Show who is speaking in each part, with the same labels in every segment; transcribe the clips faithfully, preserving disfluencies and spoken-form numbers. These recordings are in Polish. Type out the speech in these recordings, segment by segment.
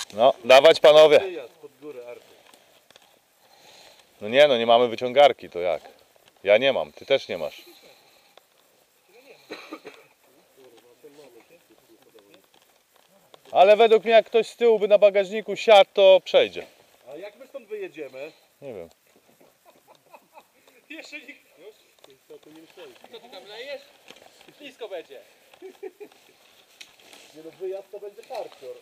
Speaker 1: No, dawać panowie.
Speaker 2: Wyjazd pod górę Arty.
Speaker 1: No nie no, nie mamy wyciągarki, to jak? Ja nie mam, ty też nie masz. Ale według mnie jak ktoś z tyłu by na bagażniku siadł, to przejdzie.
Speaker 2: A jak my stąd wyjedziemy?
Speaker 1: Nie wiem.
Speaker 2: Jeszcze nikt... Co tu nie myślałeś? Co ty tam lejesz? Blisko będzie. Nie no, wyjazd to będzie hardcore.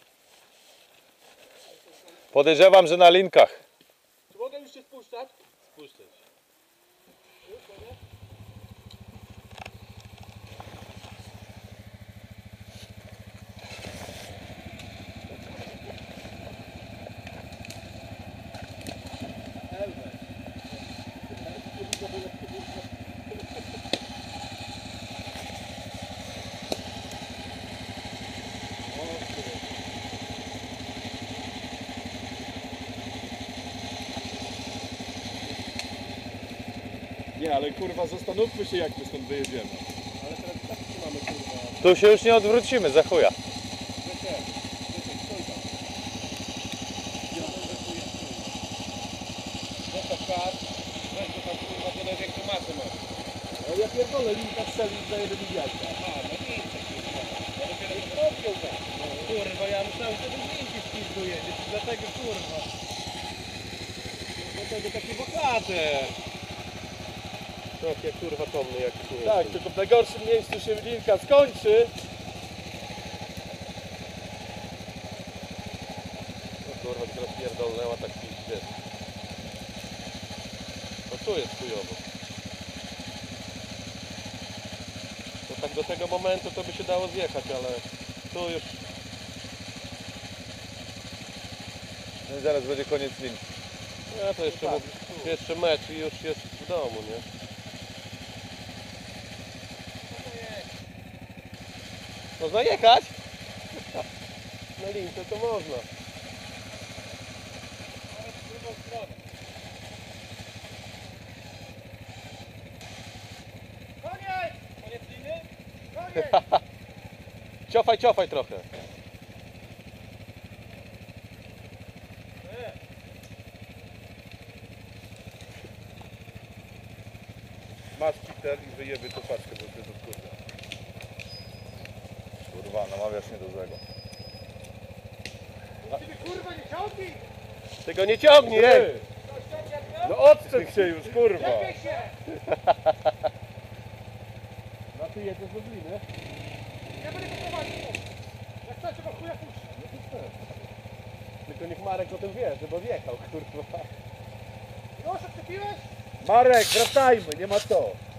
Speaker 1: Podejrzewam, że na linkach.
Speaker 2: Czy mogę już się spuszczać? Spuszczać. Nie, ale kurwa zastanówmy się jak my stąd wyjedziemy. Ale teraz tak trzymamy kurwa.
Speaker 1: Tu się już nie odwrócimy, za chuja.
Speaker 2: Wiecie, wiecie, stoi tam. Ja tam rzekuję, stoi. Zostaw kart, weź go tam kurwa, to największą masę ma. No ja pierdolę, linka strzeli za jeden miliard. Aha, no linka kurwa. Ja dopiero to odpiął tak. Kurwa, ja myślałem, że ten linki w pizdu jedzie, dlatego kurwa. Dlatego taki bohater. Takie kurwa tomny jak tu jest. Tak, tylko w najgorszym miejscu się linka skończy. No kurwa, teraz pierdolnęła tak piździe. No tu jest chujowo. No tak do tego momentu to by się dało zjechać, ale tu już...
Speaker 1: No i zaraz będzie koniec linki.
Speaker 2: No to jeszcze, mógł, jeszcze mecz i już jest w domu, nie? Można jechać? Na linkę to można. Ale w drugą stronę. Koniec! Koniec liny? Koniec! Ciofaj, ciofaj trochę.
Speaker 3: Masz Peter i wyjebie to paczkę, bo ty to kurwa.
Speaker 1: Kurwa, namawiasz mnie do złego.
Speaker 2: Kurwa, nie ciągnij! Tego nie ciągnij, ej!
Speaker 3: No odczep się już, kurwa!
Speaker 2: No ty jedziesz do gliny? Ja będę go prowadził. Jak chcecie, bo chuja puszczę. No to chcę. Tylko niech Marek o tym wie, żeby wjechał, kurwa. Już odczepiłeś?
Speaker 3: Marek, wracajmy, nie ma co!